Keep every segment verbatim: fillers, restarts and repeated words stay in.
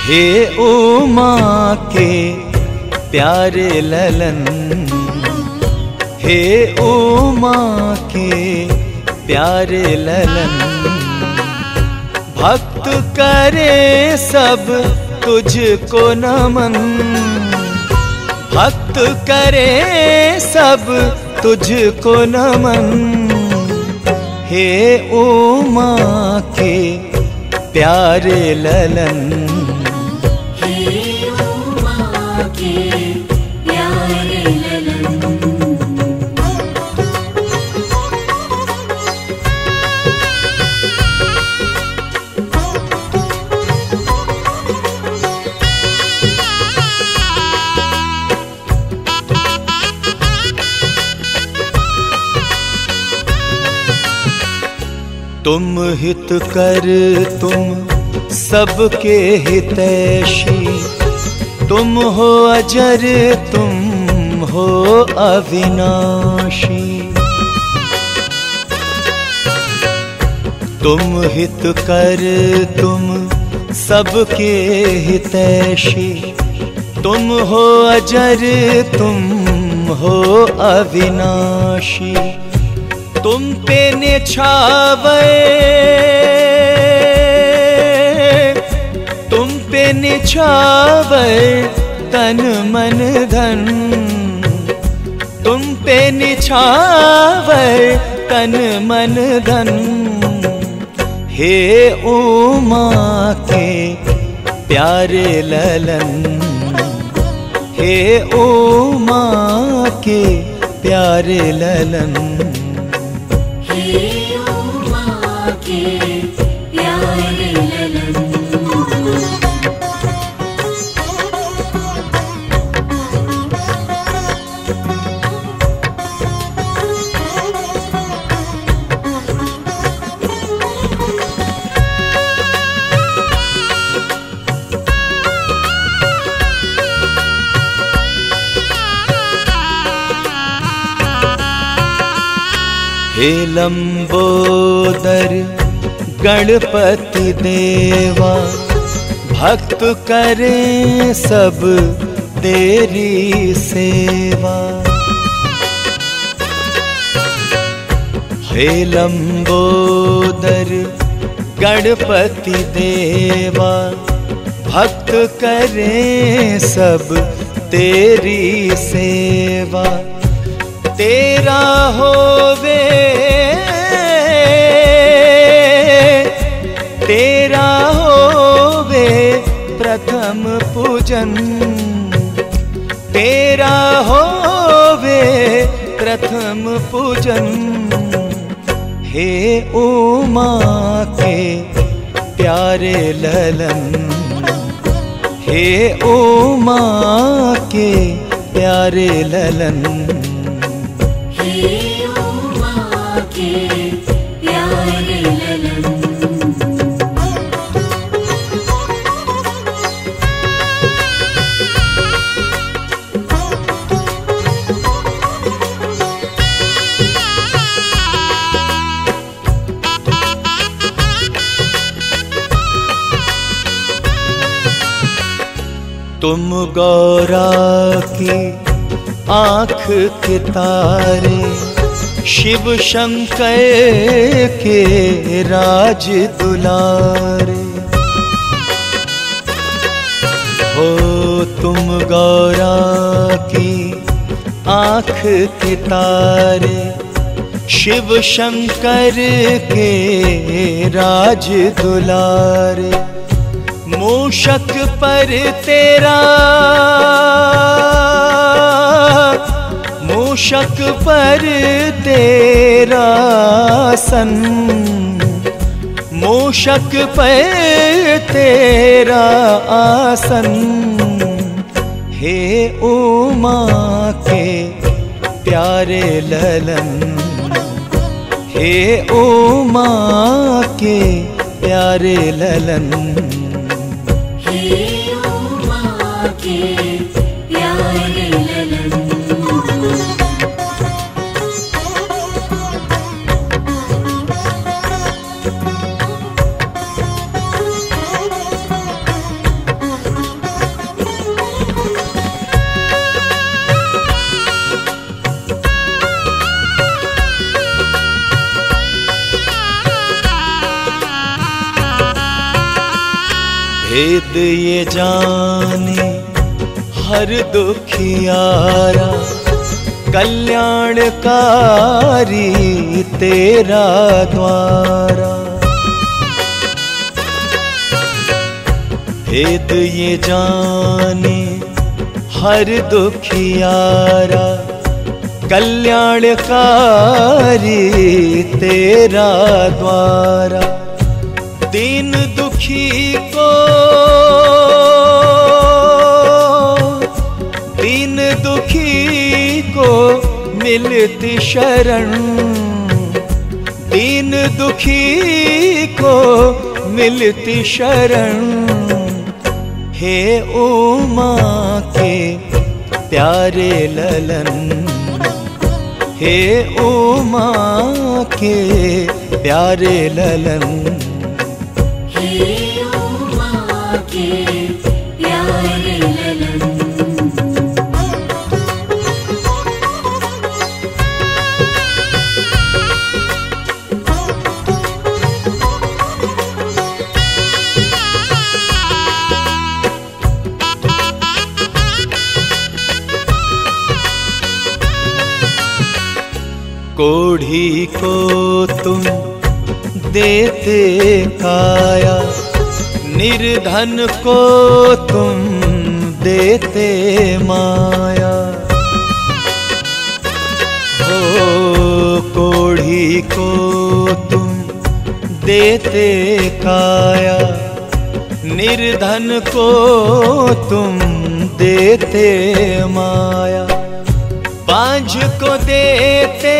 हे उमा के प्यारे ललन, हे उमा के प्यारे ललन, भक्त करे सब तुझको नमन, भक्त करे सब तुझको नमन, हे उमा के प्यारे ललन, हे उमा के प्यारे ललन। तुम हित कर तुम सबके हितैषी, तुम हो अजर तुम हो अविनाशी, तुम हित कर तुम सबके हितैषी, तुम हो अजर तुम हो अविनाशी, तुम पे निछावे तुम पे निछावे तन मन धन, तुम पे निछावे तन मन धन, हे उमा के प्यारे ललन, हे उमा के प्यारे ललन, हे उमा के प्यारे ललन। हे लंबोदर गणपति देवा, भक्त करें सब तेरी सेवा, हे लंबोदर गणपति देवा, भक्त करें सब तेरी सेवा, तेरा होवे तेरा होवे प्रथम पूजन, तेरा होवे प्रथम पूजन, हे उमा के प्यारे ललन, हे उमा के प्यारे ललन, हे उमा के प्यारे ललन। तुम गौरा की आँख के तारे, शिव शंकर के राज दुलारे, हो तुम गौरा की आँख के तारे, शिव शंकर के राज दुलारे, मूषक पर तेरा मूषक पर तेरा सन, मूषक पर तेरा आसन, हे उमा के प्यारे ललन, हे उमा के प्यारे ललन, हे उमा के प्यारे ललन। भेद ये जाने हर दुखियारा, कल्याणकारी तेरा द्वारा। भेद ये जाने हर दुखियारा, कल्याणकारी तेरा द्वारा। दीन दुखी को दीन दुखी को मिलती शरण, दीन दुखी को मिलती शरण। हे उमा के प्यारे ललन, हे उमा के प्यारे ललन। हे उमा के प्यारे ललन। कोढ़ी को तुम देते काया, निर्धन को तुम देते माया। ओ कोढ़ी को तुम देते काया, निर्धन को तुम देते माया। बांझ को देते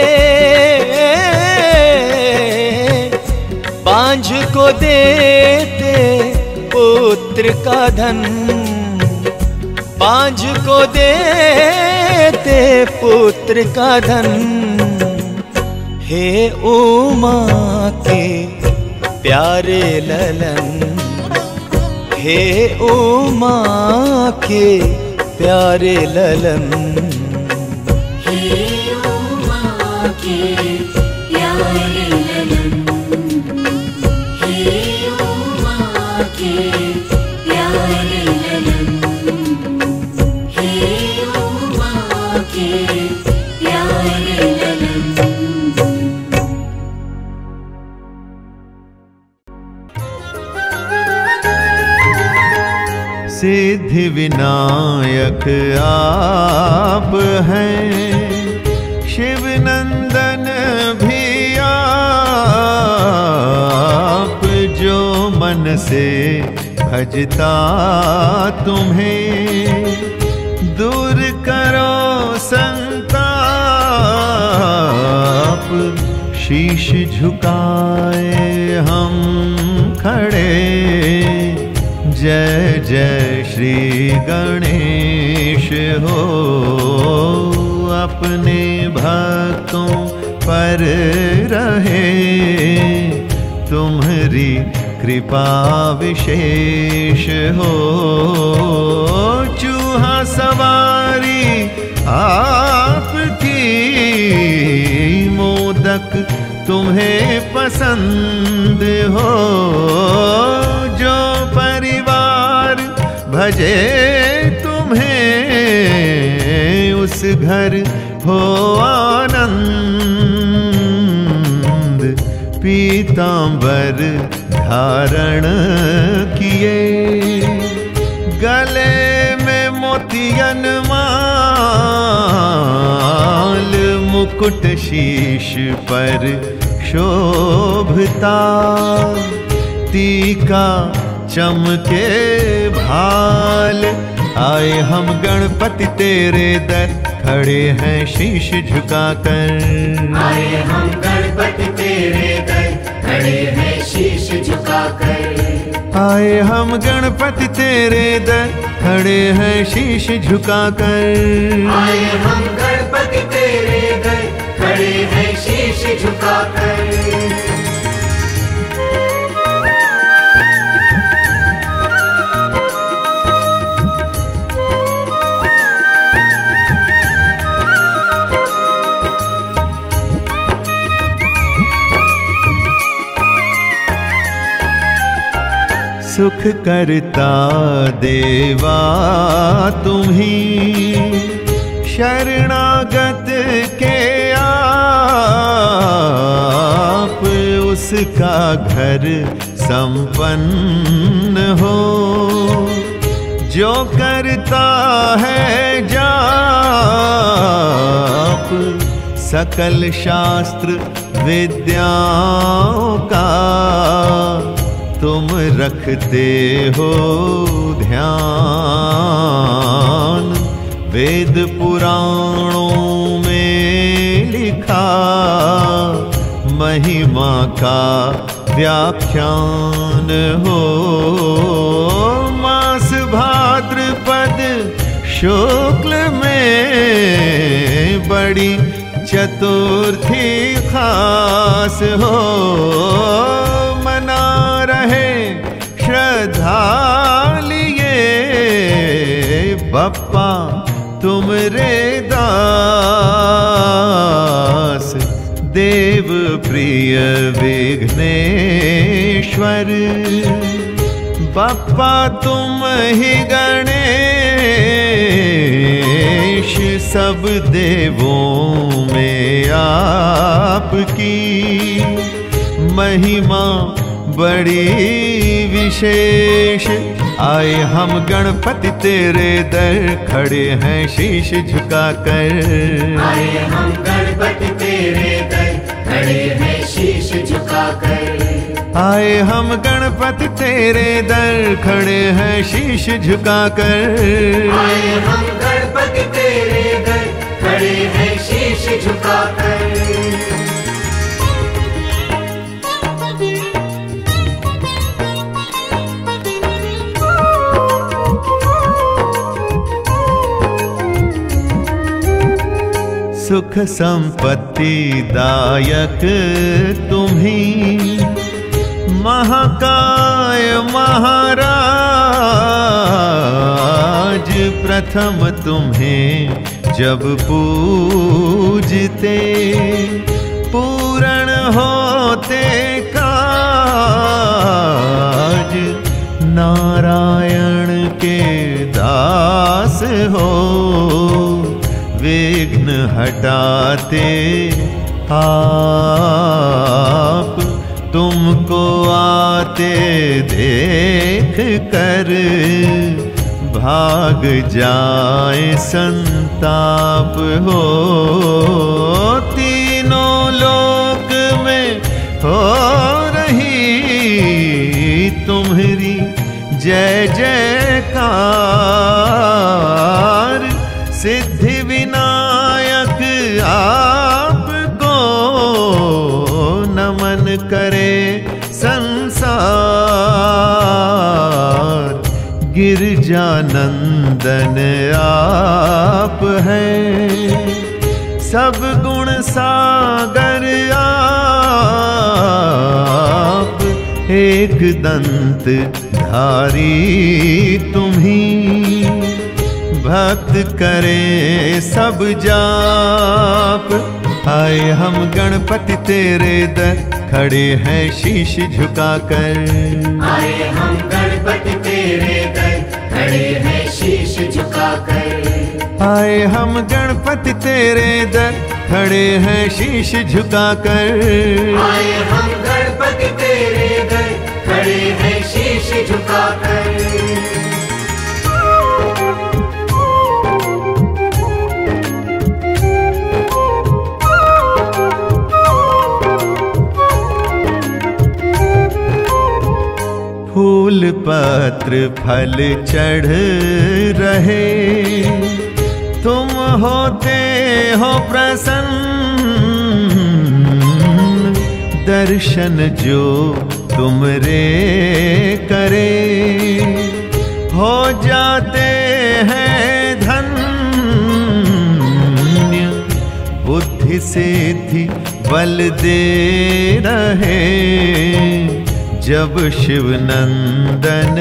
बांझ को देते पुत्र का धन, बांझ को देते पुत्र का धन। हे उमा के प्यारे ललन, हे उमा के प्यारे ललन। हे उमा के प्यारे ललन, हे उमा के प्यारे ललन, हे उमा के प्यारे ललन। सिद्धि विनायक आप हैं, शिव नंदन भी आप। जो मन से भजता तुम्हें, दूर करो संताप। शीश झुकाए हम खड़े, जय जय श्री गणेश हो। अपने भक्तों पर रहे तुम्हारी कृपा विशेष हो। चूहा सवारी आपकी, मोदक तुम्हें पसंद हो। जो परिवार भजे तुम्हें, उस घर हो आनंद। पीतांबर धारण किए, गले में मोतियन माल। मुकुट शीश पर शोभता, टीका चमके भाल। आए हम गणपति तेरे दर, खड़े हैं शीश झुकाकर। आए हम गणपति तेरे दर, खड़े हैं शीश झुकाकर। आए हम गणपति तेरे दर, खड़े हैं शीश झुकाकर। आए हम गणपति तेरे दर, खड़े हैं शीश झुकाकर। सुख करता देवा तुम्ही, शरणागत के आप उसका घर संपन्न हो। जो करता है जाप सकल शास्त्र विद्याओं का, तुम रखते हो ध्यान। वेद पुराणों में लिखा महिमा का व्याख्यान हो। मास भाद्रपद शुक्ल में बड़ी चतुर्थी खास हो। मना रहे श्रद्धा लिए बप्पा तुम रे दास। देव प्रिय विघ्नेश्वर बप्पा तुम ही गणेश। सब देवों में आपकी महिमा बड़ी विशेष। आए हम गणपति तेरे दर, खड़े हैं शीश झुकाकर। आए हम गणपति तेरे दर, खड़े हैं शीश झुकाकर। आए हम गणपति तेरे दर, खड़े हैं शीश झुकाकर। आए हम गणपति तेरे दर, खड़े हैं शीश झुकाकर। सुख संपत्ति दायक तुम्ही, महाकाय महाराज। प्रथम तुम्हें जब पूजते, पूर्ण होते काज। नारायण के दास हो, विघ्न हटाते आप। तुमको आते देख कर भाग जाए संताप हो। तीनों लोक में हो रही तुम्हारी जय जयकार। सिद्धि विनायक आपको नमन करे संसार। गिरजानंदन आप हैं, सब गुण सागर आप। एक दंत धारी तुम्ही, भक्त करे सब जाप। आए हम गणपति तेरे दर, खड़े हैं शीश झुकाकर। आए हम गणपति तेरे दर, खड़े हैं शीश झुकाकर। आए हम गणपति तेरे दर, खड़े हैं शीश झुकाकर। आए हम गणपति तेरे दर, खड़े हैं शीश झुकाकर। फूल पत्र फल चढ़ रहे, तुम होते हो प्रसन्न। दर्शन जो तुमरे करे, हो जाते हैं धन्य। बुद्धि सिद्धि बल दे रहे, जब शिवनंदन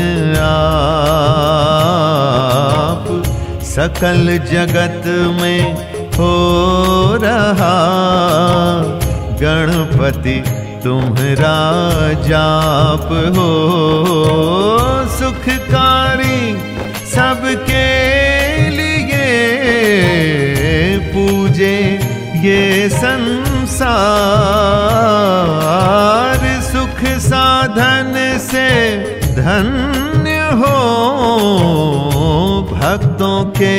आप। सकल जगत में हो रहा गणपति तुम्हारा जाप हो सुखकारी सबके लिए, पूजे ये संसार सुख साधन से धन्य हो भक्तों के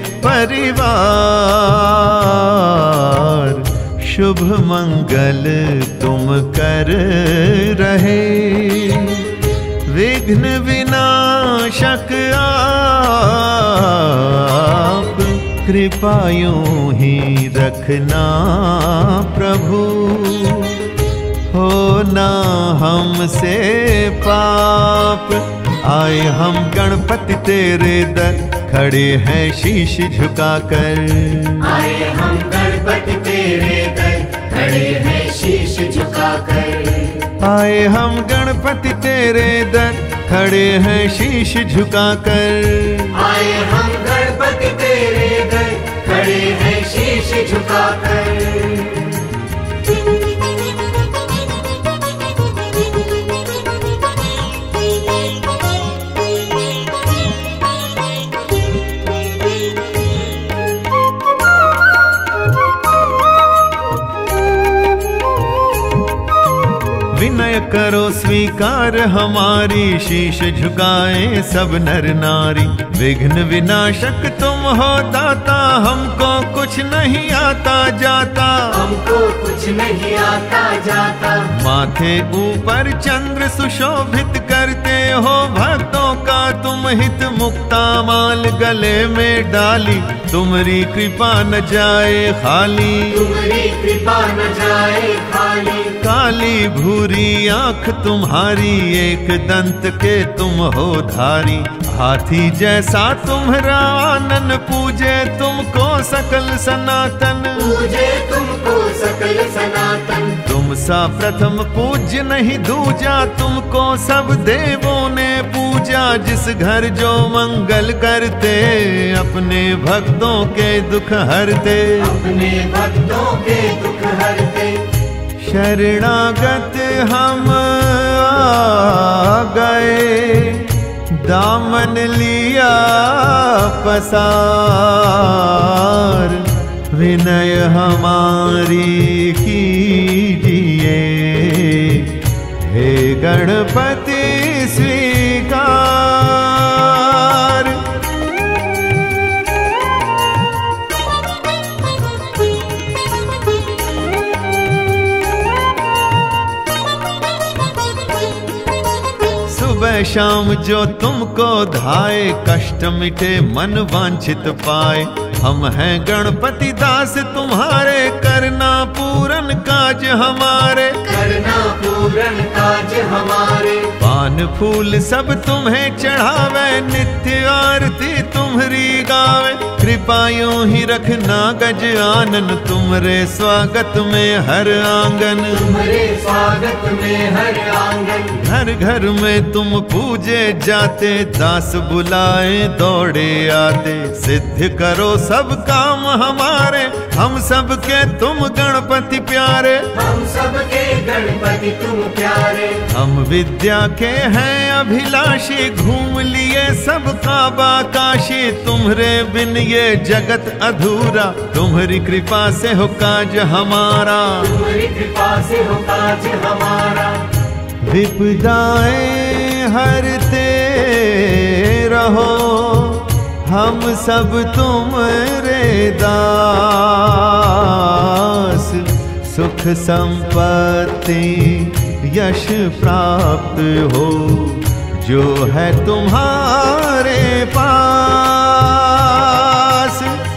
परिवार, शुभ मंगल तुम कर रहे, विघ्न विनाशक आप, कृपा यूं ही रखना प्रभु, हो ना हमसे पाप। आए हम गणपति तेरे दर, खड़े हैं शीश झुकाकर। आए हम गणपति तेरे दर, खड़े हैं शीश झुकाकर। आए हम गणपति तेरे दर, खड़े हैं शीश झुकाकर। आए हम गणपति तेरे दर, खड़े हैं शीश झुकाकर। विनय करो स्वीकार हमारी, शीश झुकाए सब नर नारी। विघ्न विनाशक तुम हो दाता, हमको कुछ नहीं आता जाता। हमको कुछ नहीं आता जाता। माथे ऊपर चंद्र सुशोभित करते हो भक्तों का तुम हित, मुक्ता माल गले में डाली, तुम्हारी कृपा न जाए खाली। तुम्हारी कृपा न जाए खाली। काली भूरी आंख तुम्हारी, एक दंत के तुम हो धारी। हाथी जैसा तुम्हारा आनन, पूजे तुमको सकल सनातन। पूजे तुमको सकल सनातन। तुम सा प्रथम पूज्य नहीं दूजा, तुमको सब देवों ने पूजा। जिस घर जो मंगल करते, अपने भक्तों के दुख हरते। अपने भक्तों के दुख हरते। शरणागत हम आ गए, दामन लिया पसार। विनय हमारी कीजिए, हे गणपति स्वीकार। सुबह शाम जो तुमको धाए, कष्ट मिटे मन वांछित पाए। हम हैं गणपति दास तुम्हारे, करना पूरन काज हमारे। करना पूरन काज हमारे। पान फूल सब तुम्हें चढ़ावे, नित्य आरती तुम्हारी गावे। कृपा यूं ही रखना गज आनन, तुम्हारे स्वागत में हर आंगन। तुम्हारे स्वागत में हर आंगन। घर घर में तुम पूजे जाते, दास बुलाए दौड़े आते। सिद्ध करो सब काम हमारे, हम सब के तुम गणपति प्यारे। हम सब के गणपति तुम प्यारे। हम विद्या के हैं अभिलाषी, घूम लिए सब काबा काशी। तुम्हारे बिन ये जगत अधूरा, तुम्हारी कृपा से हो काज हमारा। तुम्हारी कृपा से हो काज हमारा। विपदाएं हरते रहो, हम सब तुम्हारे दास। सुख संपत्ति यश प्राप्त हो, जो है तुम्हारे पास।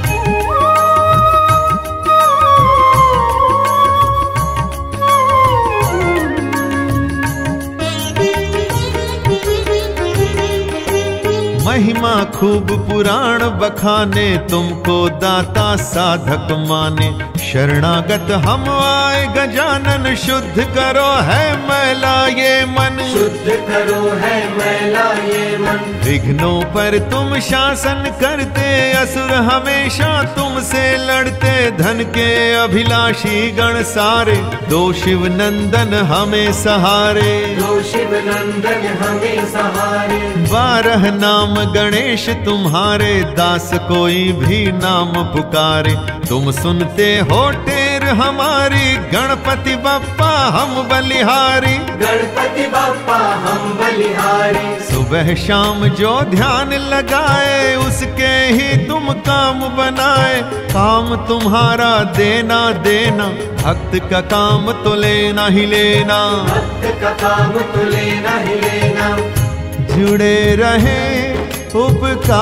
महिमा खूब पुराण बखाने, तुमको दाता साधक माने। शरणागत हम आए गजानन, शुद्ध करो है मैला ये मन, शुद्ध करो है मैला ये मन। विघ्नों पर तुम शासन करते, असुर हमेशा तुमसे लड़ते, धन के अभिलाषी गण सारे, दो शिव नंदन हमें सहारे, दो शिव नंदन हमें सहारे। बारह नाम गणेश तुम्हारे, दास कोई भी नाम पुकारे, तुम सुनते हो टेर हमारी, गणपति बप्पा हम बलिहारी, गणपति बप्पा हम बलिहारी। सुबह शाम जो ध्यान लगाए, उसके ही तुम काम बनाए, काम तुम्हारा देना देना, भक्त का काम तो लेना ही लेना, भक्त का काम तो लेना ही लेना। जुड़े रहे उपकार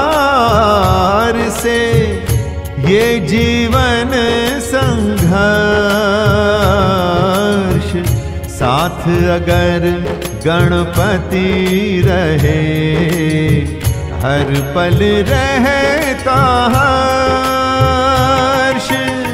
से ये जीवन संघर्ष, साथ अगर गणपति रहे, हर पल रहता हर्ष।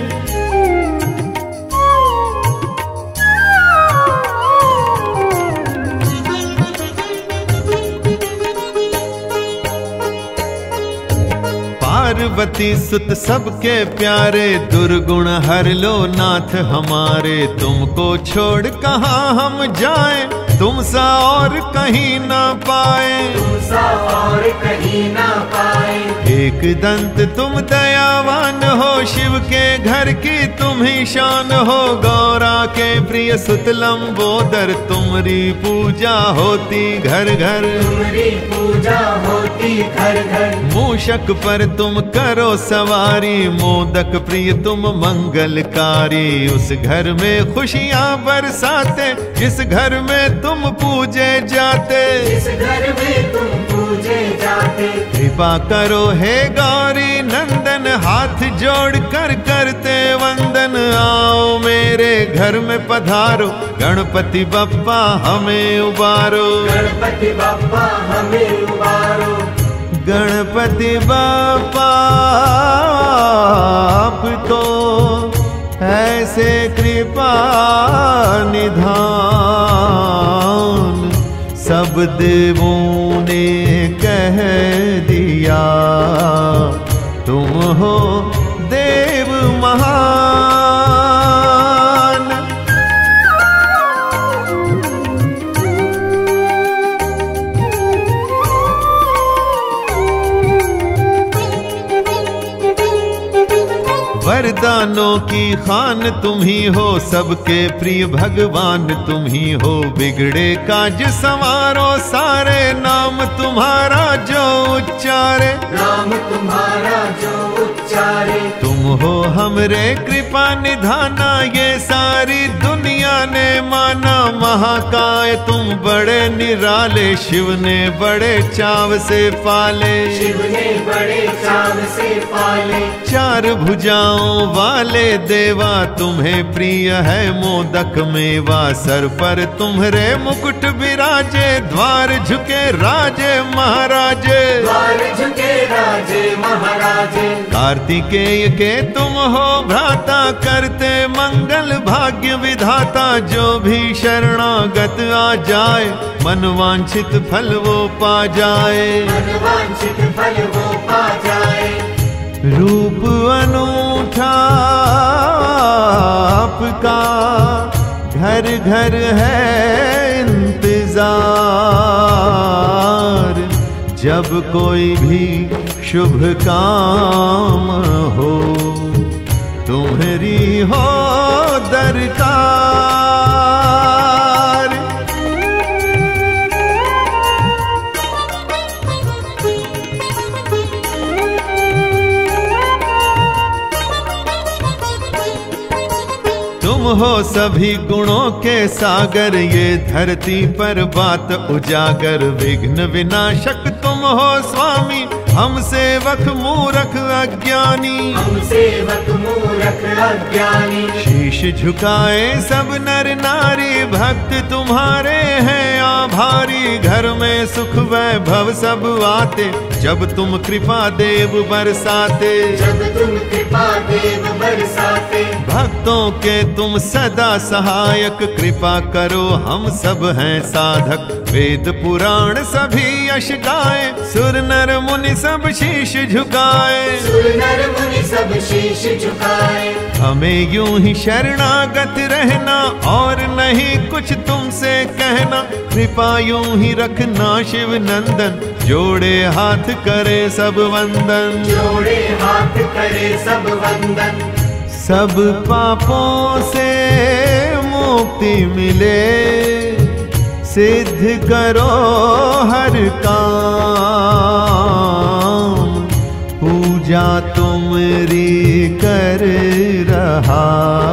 पार्वती सुत सबके प्यारे, दुर्गुण हर लो नाथ हमारे, तुमको छोड़ कहाँ हम जाएं, तुम सा और कहीं ना पाए, तुम सा और कहीं ना पाए। एक दंत तुम दयावान हो, शिव के घर की तुम ही शान हो, गौरा के प्रिय सुत लंबोदर, तुम्हारी पूजा होती घर घर, तुम्हारी पूजा होती घर घर। मूषक पर तुम करो सवारी, मोदक प्रिय तुम मंगलकारी, उस घर में खुशियां बरसाते, जिस घर में तुम पूजे जाते, इस घर में तुम पूजे जाते। कृपा करो हे गौरी नंदन, हाथ जोड़ कर करते वंदन, आओ मेरे घर में पधारो, गणपति बप्पा हमें उबारो, गणपति बप्पा हमें उबारो। गणपति बप्पा आप तो ऐसे कृपा निधान, सब देवों ने कह दिया, तुम हो देव महान। वरदानों की खान तुम ही हो, सबके प्रिय भगवान तुम ही हो, बिगड़े काज संवारो सारे, नाम तुम्हारा जो उच्चारे, नाम तुम्हारा जो उच्चारे। तुम हो हमरे कृपा निधाना, ये सारी दुनिया ने माना, महाकाय तुम बड़े निराले, शिव ने बड़े चाव से पाले, शिव ने बड़े चाव से पाले। चार भुजाओं वाले देवा, तुम्हें प्रिय है मोदक मेवा, सर पर तुम्हारे मुकुट विराजे, द्वार झुके राजे महाराजे, द्वार झुके राजे महाराजे। कार्तिकेय के तुम हो भ्राता, करते मंगल भाग्य विधाता, जो भी शरणागत आ जाए, मनवांछित फल वो पा जाए, मनवांछित फल वो पा जाए। रूप अनूठा आपका, घर घर है इंतजार, जब कोई भी शुभ काम हो, तुम्हारी हो दरकार। तुम हो सभी गुणों के सागर, ये धरती पर बात उजागर, विघ्न विनाशक तुम हो स्वामी, हम सेवक मूरख अज्ञानी, हम सेवक मूरख अज्ञानी। शीश झुकाए सब नर नारी, भक्त तुम्हारे हैं भारी, घर में सुख वैभव सब आते, जब तुम कृपा देव बरसाते। जब तुम कृपा देव बरसाते, भक्तों के तुम सदा सहायक, कृपा करो हम सब हैं साधक। वेद पुराण सभी यश गाए, सुर नर मुनि सब शीश झुकाए। सुर नर मुनि सब शीश झुकाए। हमें यूं ही शरणागत रहना, और नहीं कुछ तुमसे कहना। कृपा यूं ही रखना शिव नंदन, जोड़े हाथ करे सब वंदन। जोड़े हाथ करे सब वंदन। सब पापों से मुक्ति मिले, सिद्ध करो हर काम। पूजा तुमरी कर रहा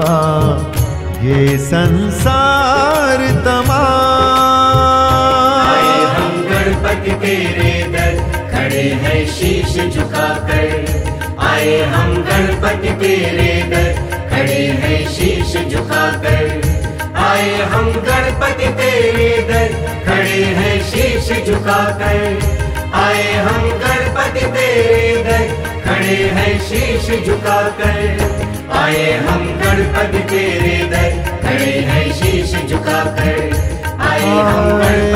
ये संसार तमाम। आए हम गणपति तेरे दर, खड़े हैं शीश झुकाकर। आए हम गणपति तेरे दर, खड़े हैं शीश झुकाकर। आए हम गणपति तेरे दर, खड़े हैं शीश झुकाकर। आए हम गणपति तेरे दर, खड़े हैं शीश झुकाकर। आए हम गणपति तेरे दर, खड़े हैं शीश झुकाकर। आए हम